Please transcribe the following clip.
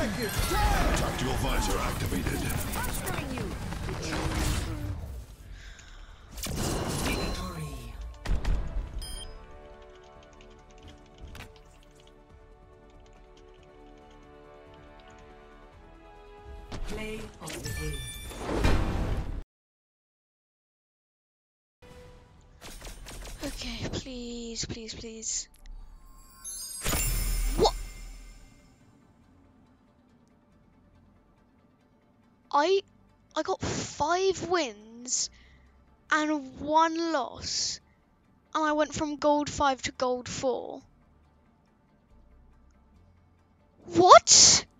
Tactical visor activated. Victory. Play of the game. Okay, please, please, please. What? I got 5 wins and 1 loss, and I went from gold 5 to gold 4. What?